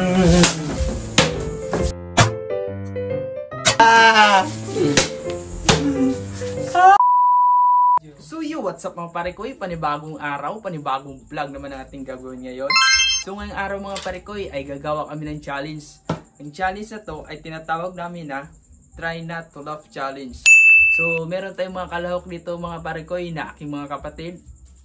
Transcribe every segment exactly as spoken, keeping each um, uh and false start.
So yo, what's up mga pare ko? Panibagong araw, panibagong vlog naman ang ating gagawin ngayon. So ngayong araw mga pare ko ay gagawa kami ng challenge. Ang challenge na to ay tinatawag namin na Try Not to Laugh Challenge. So meron tayong mga kalahok dito mga pare ko na aking mga kapatid.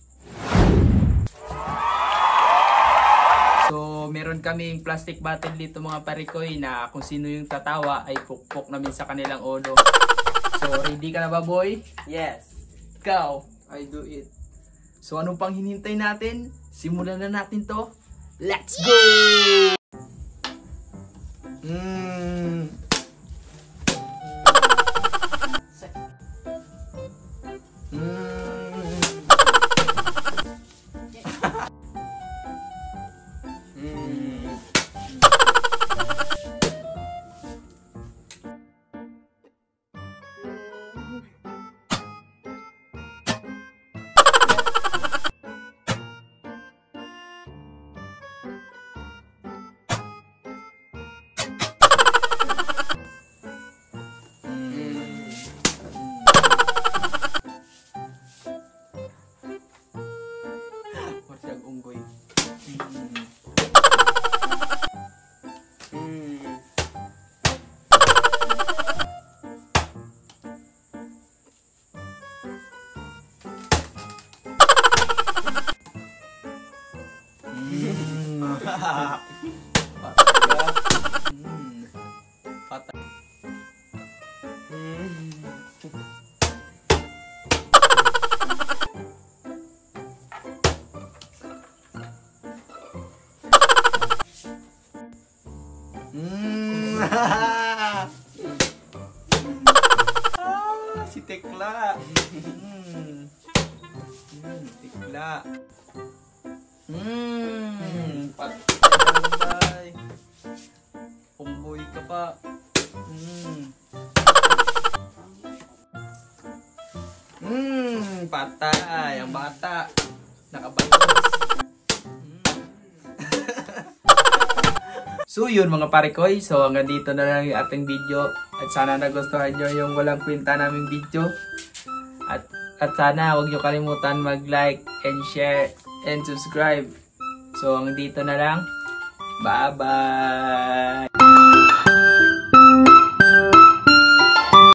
So meron kaming plastic bottle dito mga pare ko na kung sino yung tatawa ay pukpok namin sa kanilang ulo. So ready ka na ba boy? Yes. Ikaw, I do it. So anong pang hinintay natin? Simulan na natin to. Let's go! Mm. Mm. Mm. Masyag unggoy. Mm. Mm. Patay. Mm. Patay. Mm. Mm. Ah, si Tekla. Mm. Mm, Tekla. Mm. Patay. Pumboy ka pa. Mm. Mm, patay ang bata. Nakabayos. So yun mga pare ko, so hanggang dito na lang yung ating video at sana nagustuhan nyo yung walang kwenta naming video at, at sana huwag nyo kalimutan mag like and share and subscribe. So hanggang dito na lang, bye bye.